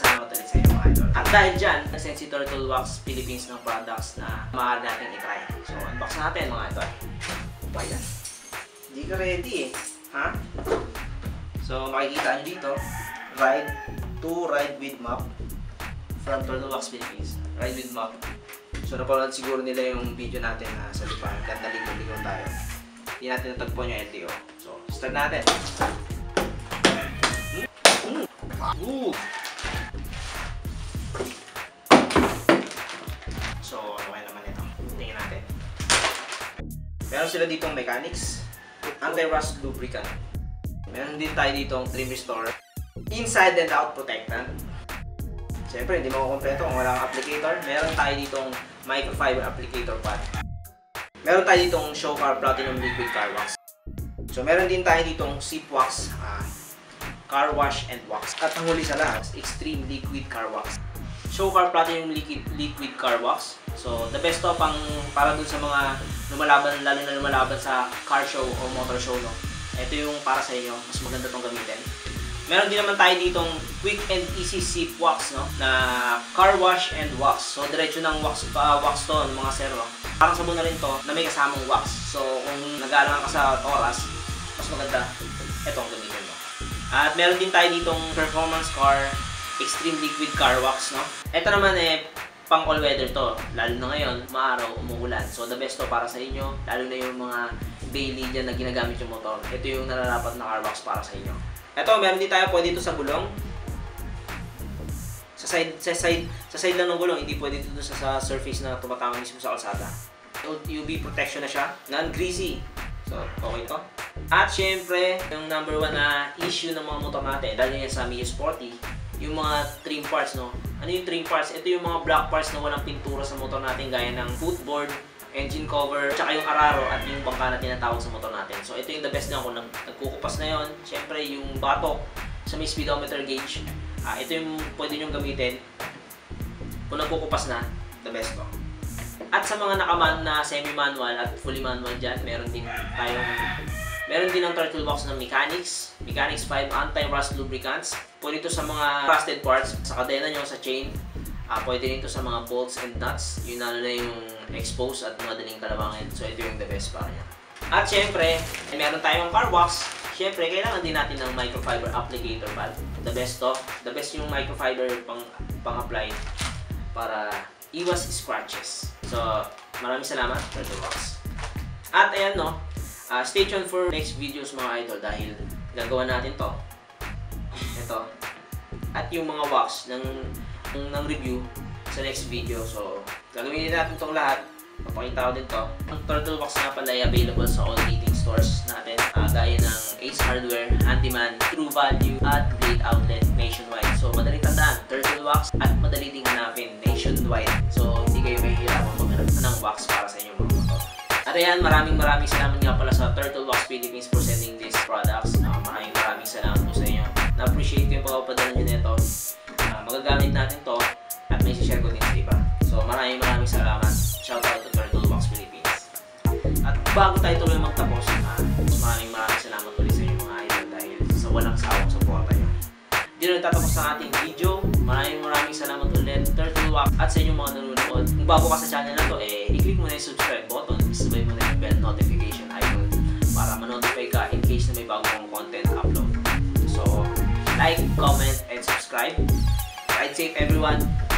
salamat ulit sa inyo mga idol. At dahil dyan, nasend si Turtle Wax Philippines ng products na maaari natin itry. So, unbox natin mga idol. Ba yan? Hindi ka ready eh. Ha? So, makikita nyo dito, ride with map from Turtle Wax Philippines. Ride with map. So, napanood siguro nila yung video natin na sa lupa. Ganda ligaw-ligaw tayo. Hindi natin natagpuan yung LTO. So, start natin. So, ano kaya naman ito? Tingnan natin. Meron sila ditong mechanics, anti-rust lubricant. Meron din tayo ditong trim restorer, inside and out protectant. Siyempre, hindi makukompleto kung wala kang applicator. Meron tayo ditong microfiber applicator pad. Meron tayo ditong Showcar Platinum Liquid Car Wax. So, meron din tayo ditong Zip Wax, Car Wash and Wax. At ang huli sa lahat, Extreme Liquid Car Wax. Showcar Platinum Liquid Car Wax. So, the best to pang para dun sa mga lumalaban, lalo na lumalaban sa car show o motor show, no? Ito yung para sa inyo, mas maganda tong gamitin. Meron din naman tayo ditong quick and easy zip wax, no? Na car wash and wax. So, diretso ng wax to, mga sir, no? Parang sabon na rin to na may kasamang wax. So, kung nag-aalangan ka sa oras, mas maganda itong gamitin mo. At meron din tayo ditong performance car extreme liquid car wax, no? Ito naman pang all weather to. Lalo na ngayon, maaraw, umuulan. So, the best to para sa inyo, lalo na yung mga daily dyan na ginagamit yung motor. Ito yung nararapat na car wax para sa inyo. Ito, meron din tayo pwede ito sa gulong. Sa side lang ng gulong, hindi pwede dito sa surface na tumatama mismo sa kalsada. UV protection na siya, non-greasy. So, okay to. At syempre, yung number 1 na issue ng mga motor natin, lalo yan sa Mio Sporty, yung mga trim parts, no? Ano yung trim parts? Ito yung mga black parts na walang pintura sa motor natin, gaya ng footboard, engine cover, tsaka yung araro at yung bangka na tinatawag sa motor natin. So, ito yung the best na kung nagkukupas na yon. Syempre, yung batok sa may speedometer gauge, ito yung pwede nyo gamitin kung nagkukupas na, the best to. At sa mga nakaman na semi-manual at fully manual dyan, meron din ang Turtle Wax ng Mechanics 5 anti-rust lubricants. Pwede ito sa mga rusted parts, sa kadena nyo, sa chain. Pwede rin ito sa mga bolts and nuts, yun lalo na yung exposed at madaling kalawangin. So, ito yung the best para nyo. At syempre, meron tayong car wax. Syempre, kailangan din natin ng microfiber applicator pad. The best to. The best yung microfiber pang-apply para iwas scratches. So, maraming salamat, Turtle Wax. At ayan, no, stay tuned for next videos mga idol dahil gagawa natin to. Ito. At yung mga wax ng review sa next video. So, gagawin natin itong lahat. Papakita ko din to. Ang Turtle Wax nga pala ay available sa all leading stores natin. Gaya ng Ace Hardware, Handyman, True Value, at Great Outlet nationwide. So, madaling tandaan, Turtle Wax at madali ding hanapin nationwide. So, hindi kayo mahihirapan maghanap ng wax para sa inyong mga motor. At ayan, maraming salamat nga pala sa Turtle Wax Philippines for sending these products. Maraming salamat po sa inyo. Na-appreciate ko yung pagpapadala nyo nito. Magagamit natin to at may share ko din sa iba. So maraming salamat. Shout out to Turtle Wax Philippines. At bago tayo tuloy magtapos, maraming salamat ulit sa inyo mga idol dahil sa walang sawang suporta nyo. Hindi na nagtatapos ang ating video. Maraming salamat ulit Turtle Wax at sa inyong mga nanonood. Kung bago ka sa channel na to, i-click mo na yung subscribe button. Isabay mo na yung bell notification icon para ma-notify ka in case na may bagong content upload. So, like, comment, and subscribe. Ride safe everyone!